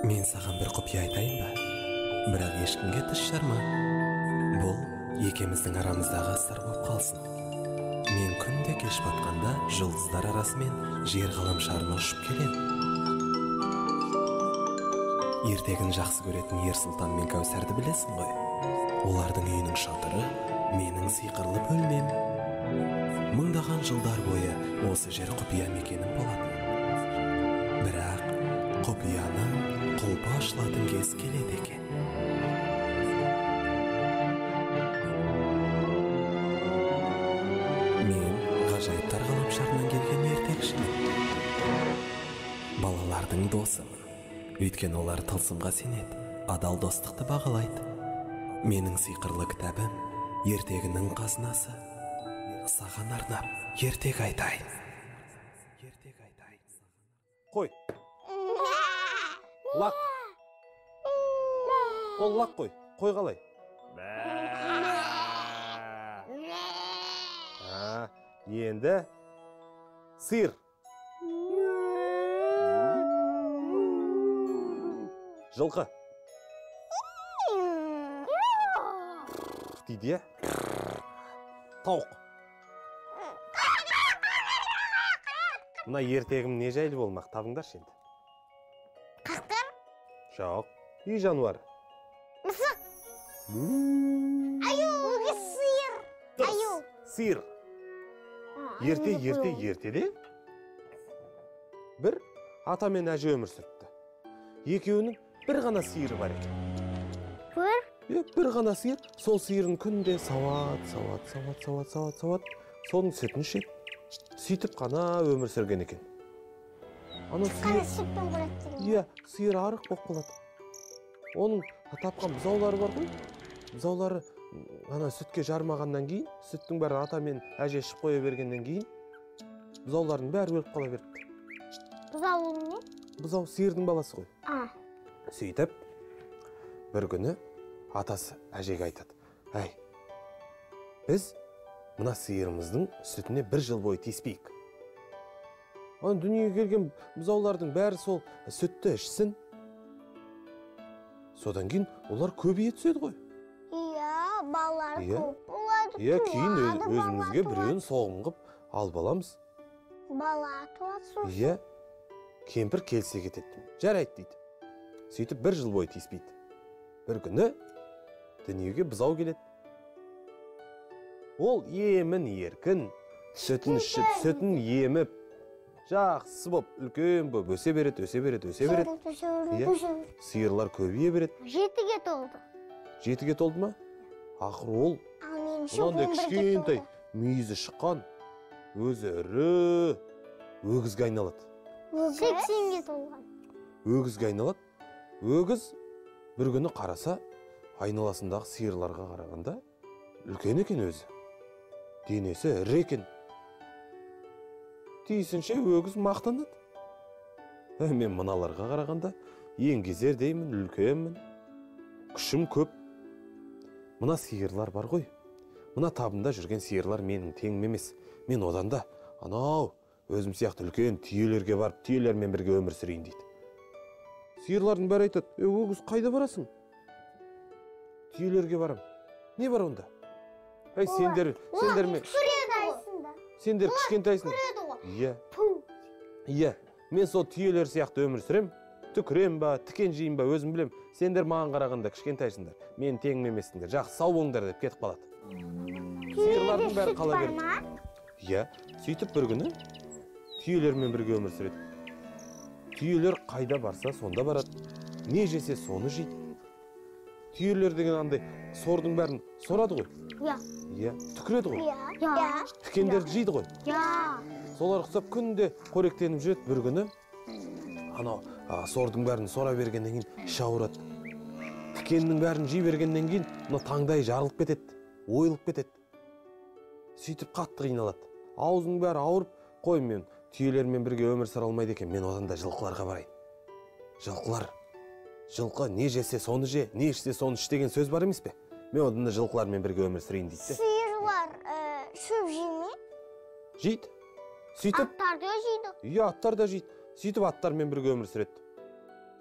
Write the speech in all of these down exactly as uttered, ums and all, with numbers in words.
Мен саған бір құпия айтайын ба? Бірақ ешкімге тіс жарма. Бұл екеміздің арамыздағы сыр болып қалсын. Мен күнде кеш батқанда жұлдыздар арасымен жер ғаламшарына ұшып келем. Ертегін жақсы көретін Ерсұлтан мен Кәусәрді білесің ғой? Олардың үйінің шатыры менің сиқырлы бөлмем. Мыңдаған жылдар бойы осы жер құпия мекенім болатын. Бірақ құпияның құлпы ашылатын кез келеді екен. Мен ғажайыптар ғаламшарынан келген ертекшімін. Балалардың досымын. Өйткені олар тылсымға сенеді, адал достықты бағалайды. Менің сиқырлы кітабым ертегінің қазынасы. Саған арнап ертек айтайын. Ертек айтайын. Қой. Лақ. Ол лақ қой. Қой қалай? А, енді сиыр. Жылқы. Дейді я. Тауық. Мына ертегім не жайлы болмақ, табыңдаршы енді. Қасқыр? Жоқ, үй жануары. Мысық? Аю, өгіз, сиыр. Аю. Сиыр. Ерте, ерте, ертеде бір ата мен әже өмір сүріпті. Екеуінің бір ғана сиыры бар екен. Бір? Бір ғана сиыр, сол сиырын күнде сауат, сауат, сауат, сауат, сауат, сауат, соның сүтін ішеді. Сөйтіп қана өмір сүрген екен. Қана сүттің көреді. Иә, сиыр арық болып қалады. Оның тапқан бұзаулары бар ғой. Бұзаулары ана сүтке жармағаннан кейін, сүттің бәрі ата мен әже ішіп қоя бергеннен кейін, бұзаулардың бәрі өліп қала беріпті. Бұзау не? Бұзау сиырдың баласы ғой. А. Сөйтіп, бір күні атасы әжеге айтады: "Әй, біз мына сиырымыздың сүтіне бір жыл бойы тиіспейік. Ана дүниеге келген бұзаулардың бәрі сол сүтті ішсін. Содан кейін олар көбейе түседі ғой." Иә, балалар көп болады. Иә, кейін өзімізге біреуін соғым қып алып аламыз. Бала туады сосын. Иә, кемпір келсе кетеді. Жарайды дейді. Сөйтіп бір жыл бойы тиіспейді. Бір күні дүниеге бұзау келеді. Ол емін еркін, сүтін ішіп, сүтін еміп, жақсы боп, үлкен боп, өсе береді, өсе береді, өсе береді. Сиырлар көбейе береді. Жетіге толды. Жетіге толды ма? Ақыры ол мынандай кішкентай мүйізі шыққан, өзі ірі өгізге айналады. сексенге толған. Өгізге айналады. Өгіз бір күні қараса, айналасындағы сиырларға қарағанда үлкен екен өзі. Денесі ірі екен. Тиісінше өгіз мақтанады. Мен мыналарға қарағанда еңгезер деймін, үлкенмін. Күшім көп. Мына сиырлар бар ғой. Мына табында жүрген сиырлар менің теңім емес. Мен одан да анау өзім сияқты үлкен түйелерге барып, түйелермен бірге өмір сүрейін дейді. Сиырлардың бәрі айтады: "Е, өгіз, қайда барасың?" "Түйелерге барам." "Не бар онда?" "Ай, сендер, сендер мен Сендер кішкентайсың." "Иә. Иә, мен сол түйелер сияқты өмір сүрем. Түкірем ба, тікен жейін ба, өзім білем. Сендер маған қарағанда кішкентайсыңдар. Мен теңім емессіңдер. Жақсы, сау болыңдар" деп кетіп қалады. Сиырлардың бәрі қала береді. Иә, сөйтіп бір күні түйелермен бірге өмір сүреді. Түйелер қайда барса, сонда барады. Не жесе, соны жейді. Түйелер деген андай сордың бәрін сорады ғой. Иә. Иә, түкіреді ғой. Иә. Тікендерді жейді ғой. Иә. Солар құсап күнде қоректеніп жүреді. Бір күні анау сордың бәрін сора бергеннен кейін іші ауырады. Тікеннің бәрін жей бергеннен кейін мына таңдай жарылып кетеді, ойылып кетеді. Сөйтіп қатты қиналады. Аузының бәрі ауырып, "Қой, мен түйелермен бірге өмір сүре алмайды екен, мен одан да жылқыларға барайын. Жылқылар, жылқы не жесе соны же, не ішсе соны іш деген сөз бар емес пе? Мен одан да жылқылармен бірге өмір сүрейін" дейді. Сиырлар шөп жей ме? Жейді. Сөйтіп аттар да жейді. Иә, аттар да жейді. Сөйтіп аттармен бірге өмір сүреді.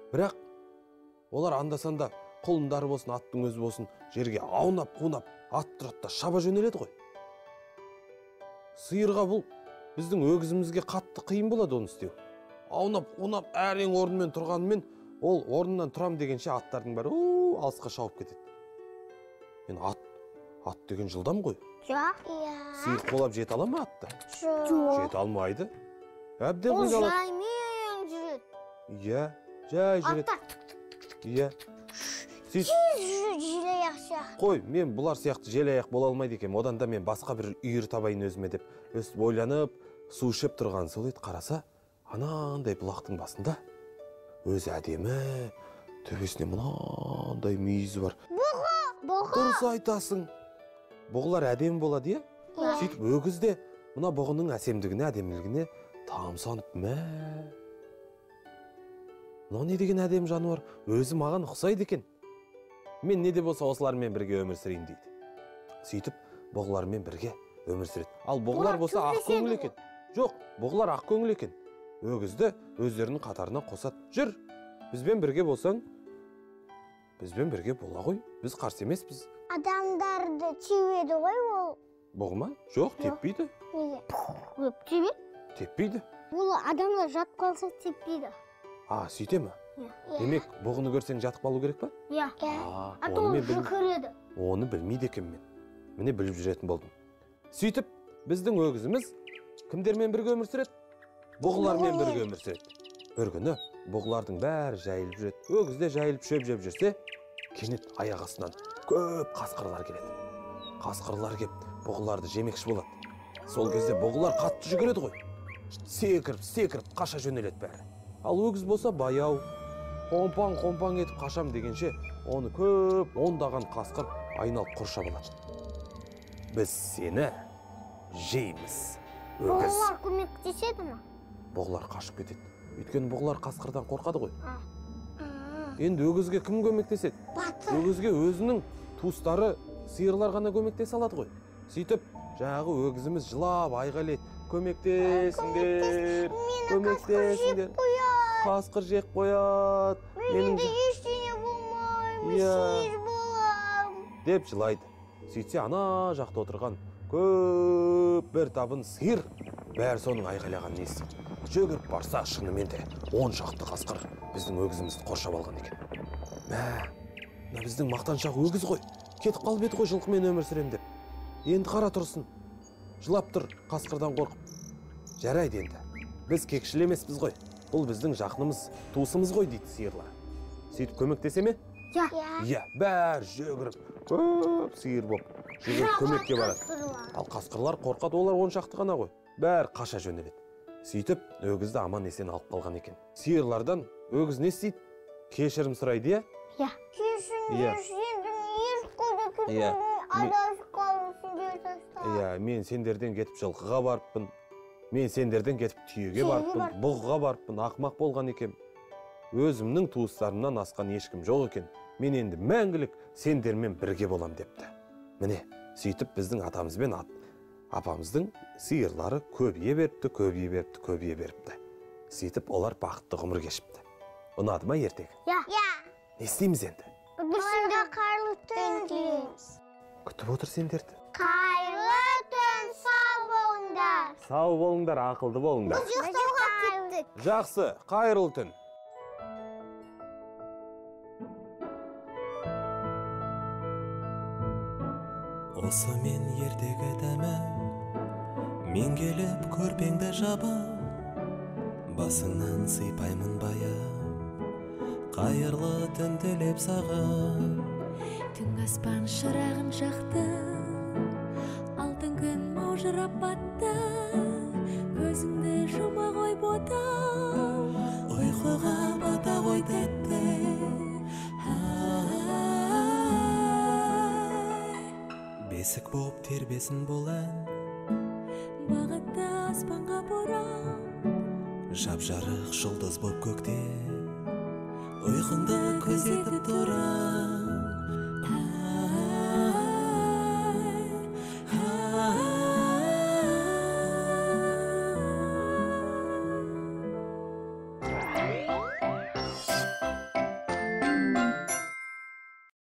Бірақ олар анда-санда құлындары болсын, аттың өзі болсын, жерге аунап, қунап, ат тұрады да шаба жөнеледі ғой. Сиырға бұл біздің өгізімізге қатты қиын болады оны істеу. Аунап, қунап, әрең орнымен тұрғанымен, ол орнынан тұрам дегенше аттардың бәрі уу, алысқа шауып кетеді. Мен ат, ат деген жылдам ғой. Жоқ. Иә. Сиыр қолап жете ала ма атты? Жоқ. Жете алмайды. Әбден Ол қиналады. жаймен жүреді. Иә, жай жүреді. Аттар Иә. Сөйтіп желаяқ сияқты. қой, мен бұлар сияқты желаяқ бола алмайды екем. Одан да мен басқа бір үйір табайын өзіме деп, өстіп ойланып, су ішіп тұрған сол еді, қараса, анандай бұлақтың басында өзі әдемі, төбесіне мынандай мүйізі бар. Бұғы. Бұғы. Дұрыс айтасың. Бұғылар әдемі болады, иә? Сөйтіп өгіз де мына бұғының әсемдігіне, әдемілігіне тамсанып, мә. Мынау не деген әдемі жануар, өзі маған ұқсайды екен. Мен не де болса осылармен бірге өмір сүрейін дейді. Сөйтіп, бұғылармен бірге өмір сүреді. Ал бұғылар болса ақ көңіл екен. Жоқ, бұғылар ақ көңіл екен. Өгізді өздерінің қатарына қосады. Жүр, бізбен бірге болсаң, бізбен бірге бола ғой. Біз қарсы емеспіз. Адамдарды тиюеді ғой ол. Бұғы ма? Жоқ, теппейді. Неге? Көп тиюеді? Теппейді. Ол адамдар жатып қалса теппейді. А, сөйте ме? Демек, бұғыны көрсең жатып қалу керек па? Иә. А, А оны то мен білмеймін. жүгіреді. Оны білмейді екен мен. Міне біліп жүретін болдым. Сөйтіп, біздің өгізіміз кімдермен бірге өмір сүреді? Бұғылармен бірге өмір сүреді. Бір күні бұғылардың бәрі жайылып жүреді. Өгіз де жайылып шөп жеп жүрсе, кенет аяқ астынан көп қасқырлар келеді. Қасқырлар кеп бұғыларды жемекші болады. Сол кезде бұғылар қатты жүгіреді ғой. Секіріп, секіріп қаша жөнеледі бәрі. Ал өгіз болса баяу, қомпаң-қомпаң етіп қашам дегенше, оны көп ондаған қасқыр айналып қоршап алады. Біз сені жейміз, өгіз. Бұғылар көмектеседі ме? Бұғылар қашып кетеді. Өйткені бұғылар қасқырдан қорқады ғой. Енді өгізге кім көмектеседі? Батыр. Өгізге өзінің туыстары, сиырлар ғана көмектесе алады ғой. Сөйтіп, жаңағы өгізіміз жылап айғайлайды. Көмектесіңдер, көмектесіңдер. Қасқыр жеп қояды. Менің де ештеңе болмаймын, сиыр болам. Деп жылайды. Сөйтсе, ана жақта отырған көп бір табын сиыр бәрі соның айғайлағанын естиді. Жүгіріп барса, шынымен де он шақты қасқыр біздің өгізімізді қоршап алған екен. Мә, мына біздің мақтаншақ өгіз ғой. Кетіп қалып еді ғой жылқымен өмір сүрем деп. Енді қара тұрсын. Жылап тұр қасқырдан қорқып. Жарайды енді. Біз кекшіл емеспіз ғой. Бұл біздің жақынымыз, туысымыз ғой дейді сиырлар. Сөйтіп көмектесе ме? Иә. Иә, бәрі жүгіріп, көп сиыр болып, жүгіріп көмекке барады. Ал қасқырлар қорқады, олар он шақты ғана ғой. Бәрі қаша жөнеледі. Сөйтіп, өгізді аман есен алып қалған екен. Сиырлардан өгіз не істейді? Кешірім сұрайды, иә? Иә. Кешірім сұрайды, Иә. адасып қалыпсың деп тастады. Иә, мен сендерден кетіп жылқыға барыппын. Мен сендерден кетіп түйеге барыппын, бұғыға барыппын, ақымақ болған екем. Өзімнің туыстарымнан асқан ешкім жоқ екен. Мен енді мәңгілік сендермен бірге болам депті. Міне, сөйтіп біздің атамызбен ат, апамыздың сиырлары көбейе беріпті, көбейе беріпті, көбейе беріпті. Сөйтіп олар бақытты ғұмыр кешіпті. Ұнады ма ертегі? Иә. Не істейміз енді? Оларға қайырлы түн тілейміз. Күтіп отыр сендерді. Қайырлы түн, сау болыңдар. Сау болыңдар, ақылды болыңдар. Біз ұйықтауға кеттік. Жақсы, қайырлы түн. Осы мен ертегі дәмім, мен келіп көрпеңді жабам, басыңнан сыйпаймын баям, қайырлы түн тілеп саған. Түн аспан шырағын жақты, алтын күн маужырап батты, көзіңді жұма ғой ботам, Ұйқыға бата ғой тәтті. Бесік боп тербесін бұл ән, бағытты аспанға борам, жап-жарық жұлдыз боп көкте, ұйқыңды көздетіп тұрам.